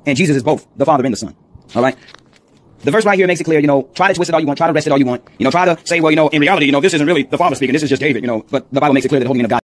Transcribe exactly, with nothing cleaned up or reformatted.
And Jesus is both the Father and the Son. All right. The verse right here makes it clear, you know, try to twist it all you want, try to rest it all you want, you know, try to say, well, you know, in reality, you know, this isn't really the Father speaking, this is just David, you know, but the Bible makes it clear that the Holy Man of God